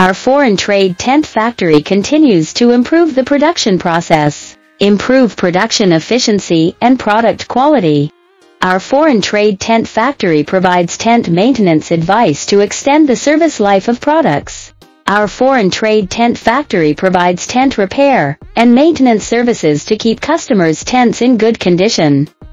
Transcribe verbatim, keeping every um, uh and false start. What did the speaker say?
Our foreign trade tent factory continues to improve the production process, improve production efficiency and product quality. Our foreign trade tent factory provides tent maintenance advice to extend the service life of products. Our foreign trade tent factory provides tent repair and maintenance services to keep customers' tents in good condition.